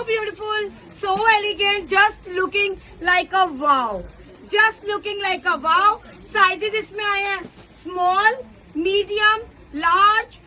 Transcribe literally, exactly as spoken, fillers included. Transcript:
beautiful, so elegant, just looking like a wow. Just looking like a wow. Sizes इसमें आए हैं small, medium, large